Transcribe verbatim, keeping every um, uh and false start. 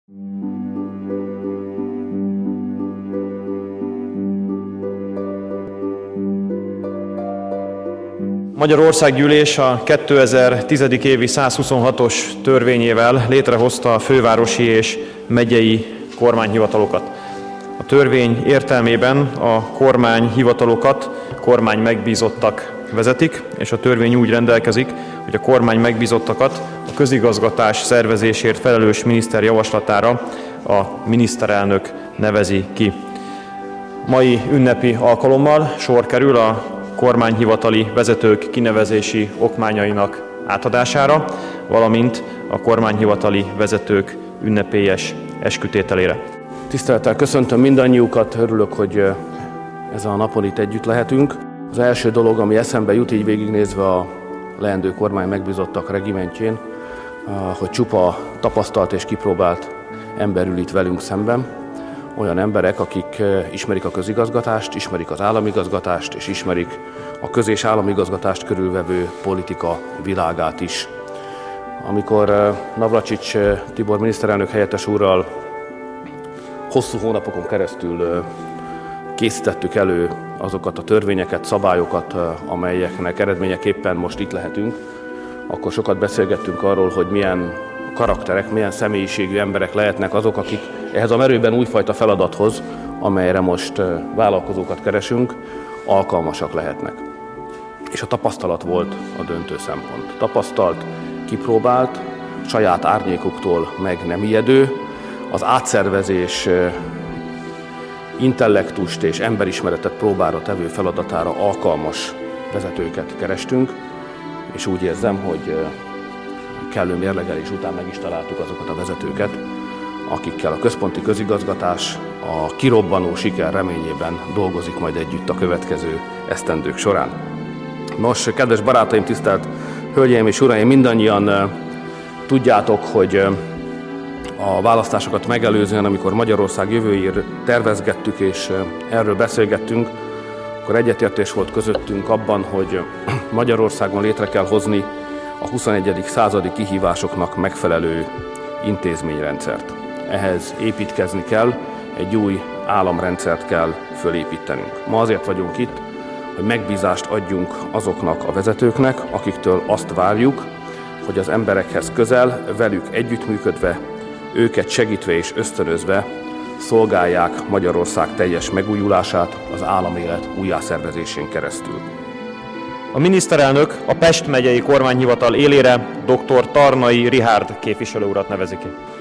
Magyarországgyűlés a kétezer-tíz. évi százhuszonhatos törvényével létrehozta a fővárosi és megyei kormányhivatalokat. A törvény értelmében a kormányhivatalokat kormány megbízottak vezetik, és a törvény úgy rendelkezik, hogy a kormány megbízottakat a közigazgatás szervezésért felelős miniszter javaslatára a miniszterelnök nevezi ki. Mai ünnepi alkalommal sor kerül a kormányhivatali vezetők kinevezési okmányainak átadására, valamint a kormányhivatali vezetők ünnepélyes eskütételére. Tisztelettel köszöntöm mindannyiukat, örülök, hogy ezen a napon itt együtt lehetünk. Az első dolog, ami eszembe jut így végignézve a leendő kormány megbízottak regimentjén, hogy csupa tapasztalt és kipróbált ember ül itt velünk szemben. Olyan emberek, akik ismerik a közigazgatást, ismerik az államigazgatást, és ismerik a köz- és államigazgatást körülvevő politika világát is. Amikor Navracsics Tibor miniszterelnök helyettes úrral hosszú hónapokon keresztül készítettük elő azokat a törvényeket, szabályokat, amelyeknek eredményeképpen most itt lehetünk, akkor sokat beszélgettünk arról, hogy milyen karakterek, milyen személyiségű emberek lehetnek azok, akik ehhez a merőben újfajta feladathoz, amelyre most vállalkozókat keresünk, alkalmasak lehetnek. És a tapasztalat volt a döntő szempont. Tapasztalt, kipróbált, saját árnyékoktól meg nem ijedő, az átszervezés intellektust és emberismeretet próbára tevő feladatára alkalmas vezetőket kerestünk, és úgy érzem, hogy kellő mérlegelés után meg is találtuk azokat a vezetőket, akikkel a központi közigazgatás a kirobbanó siker reményében dolgozik majd együtt a következő esztendők során. Nos, kedves barátaim, tisztelt hölgyeim és uraim, mindannyian tudjátok, hogy a választásokat megelőzően, amikor Magyarország jövőjét tervezgettük és erről beszélgettünk, akkor egyetértés volt közöttünk abban, hogy Magyarországon létre kell hozni a huszonegyedik századi kihívásoknak megfelelő intézményrendszert. Ehhez építkezni kell, egy új államrendszert kell fölépítenünk. Ma azért vagyunk itt, hogy megbízást adjunk azoknak a vezetőknek, akiktől azt várjuk, hogy az emberekhez közel, velük együttműködve, őket segítve és ösztönözve szolgálják Magyarország teljes megújulását az államélet újjászervezésén keresztül. A miniszterelnök a Pest megyei kormányhivatal élére dr. Tarnai Richárd képviselő urat nevezi ki.